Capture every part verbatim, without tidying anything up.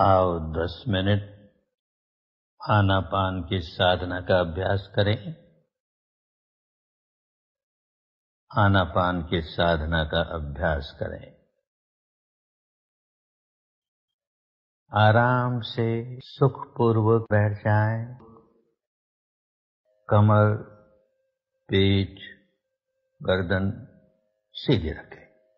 आओ दस मिनट आनापान की साधना का अभ्यास करें। आनापान की साधना का अभ्यास करें। आराम से सुखपूर्वक बैठ जाएं। कमर, पीठ, गर्दन सीधी रखें।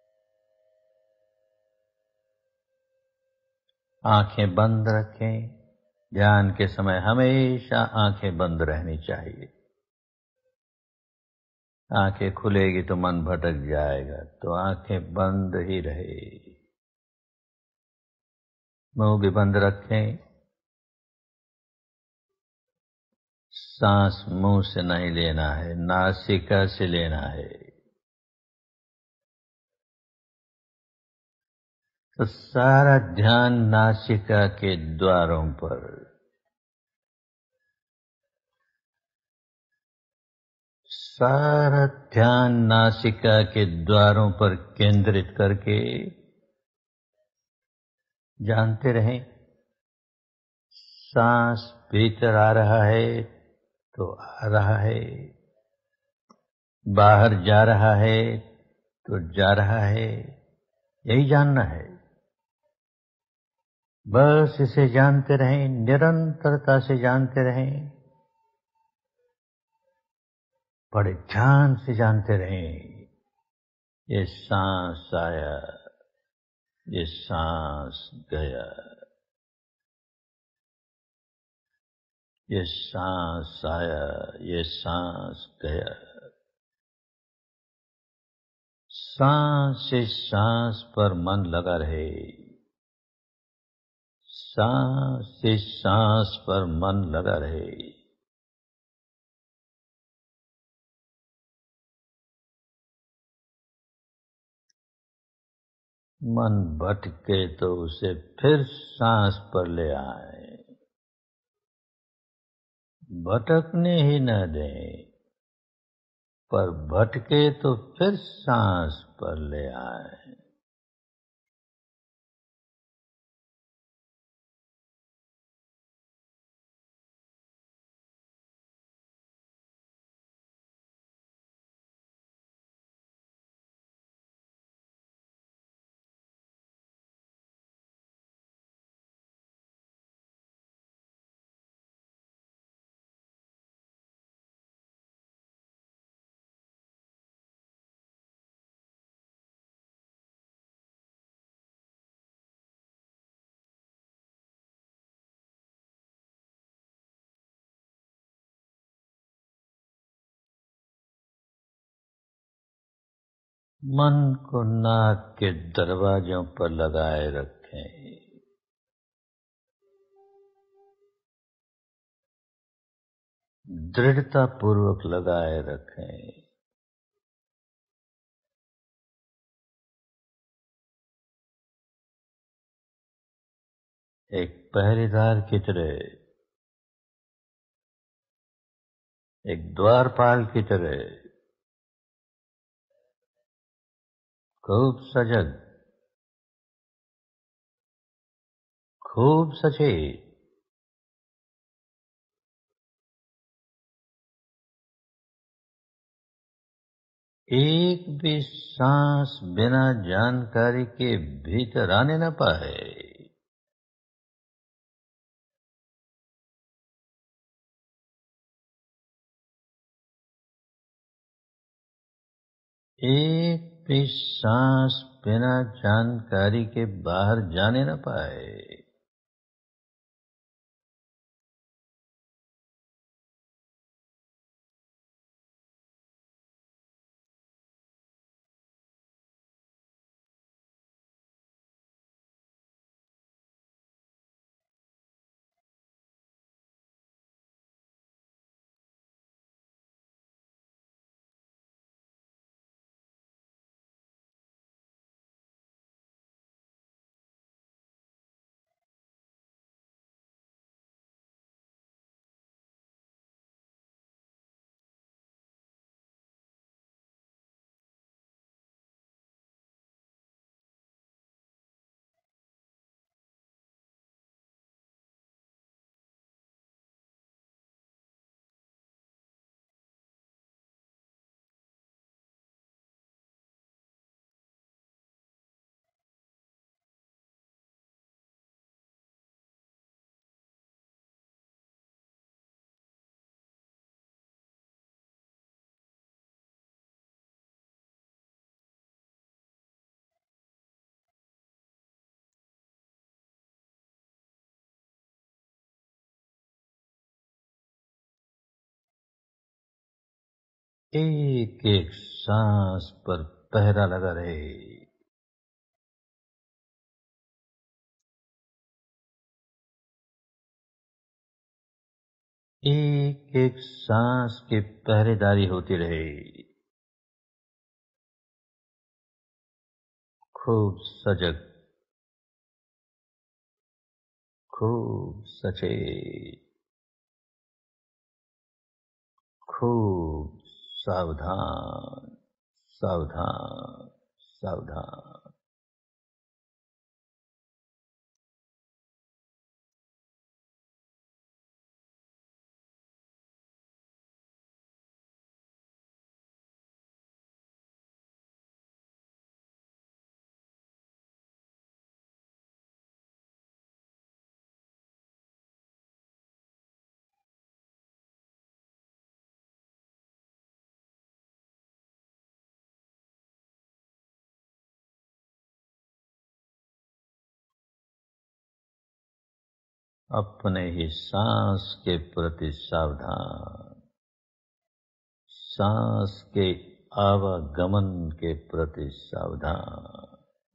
आंखें बंद रखें। ध्यान के समय हमेशा आंखें बंद रहनी चाहिए। आंखें खुलेगी तो मन भटक जाएगा, तो आंखें बंद ही रहे। मुंह भी बंद रखें। सांस मुंह से नहीं लेना है, नासिका से लेना है। तो सारा ध्यान नासिका के द्वारों पर, सारा ध्यान नासिका के द्वारों पर केंद्रित करके जानते रहें। सांस भीतर आ रहा है तो आ रहा है, बाहर जा रहा है तो जा रहा है, यही जानना है। बस इसे जानते रहें, निरंतरता से जानते रहें, बड़े ध्यान से जानते रहें। ये सांस आया, ये सांस गया, ये सांस आया, ये सांस गया। सांस से सांस पर मन लगा रहे। सांस से सांस पर मन लगा रहे। मन भटके तो उसे फिर सांस पर ले आए। भटकने ही न दें, पर भटके तो फिर सांस पर ले आए। मन को नाक के दरवाजों पर लगाए रखें। दृढ़ता पूर्वक लगाए रखें। एक पहरेदार की तरह, एक द्वारपाल की तरह, खूब सजग, खूब सचेत, एक भी सांस बिना जानकारी के भीतर आने न पाए। एक भी सांस बिना जानकारी के बाहर जाने न पाए। एक एक सांस पर पहरा लगा रहे। एक एक सांस की पहरेदारी होती रहे। खूब सजग, खूब सचेत, खूब सावधान, सावधान, सावधान। अपने ही सांस के प्रति सावधान, सांस के आवागमन के प्रति सावधान।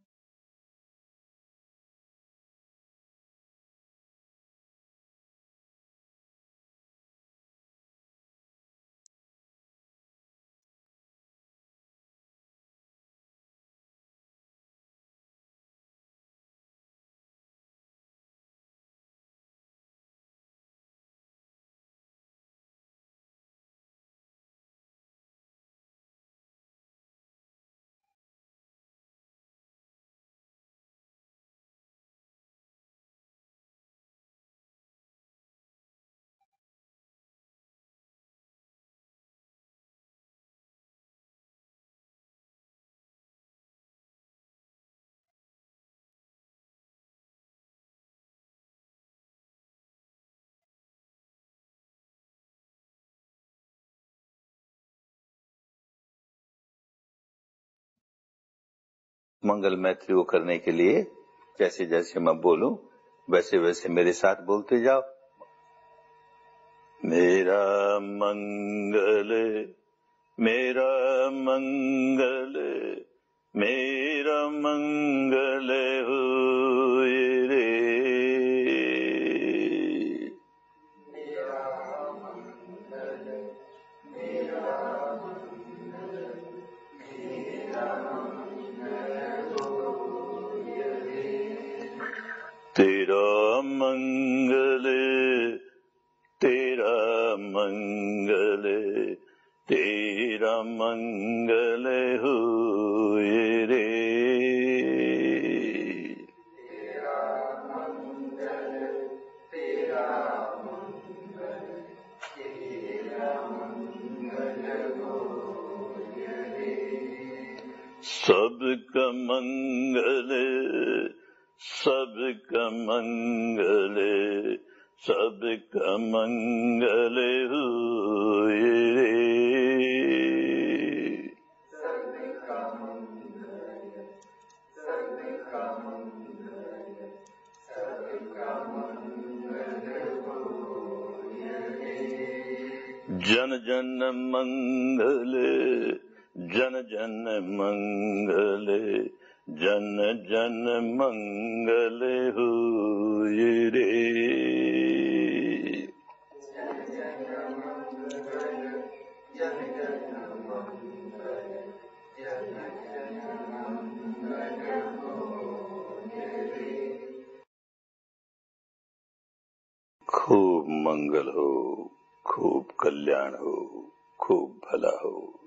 मंगल मैत्री को करने के लिए जैसे जैसे मैं बोलूं वैसे वैसे मेरे साथ बोलते जाओ। मेरा मंगल, मेरा मंगल, मेरा मंगल होए रे। तेरा मंगल, तेरा मंगल, तेरा मंगल होए रे। तेरा मंगल, तेरा मंगल, तेरा मंगल होए रे। सबका मंगल, सबका मंगल, सबका मंगल होए रे। सबका मंगल, सबका मंगल, सबका मंगल होए रे। जन जन मंगल, जन जन मंगल, जन जन मंगल होए रे। जन जन मंगल, जन जन मंगल, जन जन मंगल होए रे। खूब मंगल हो, खूब कल्याण हो, खूब भला हो।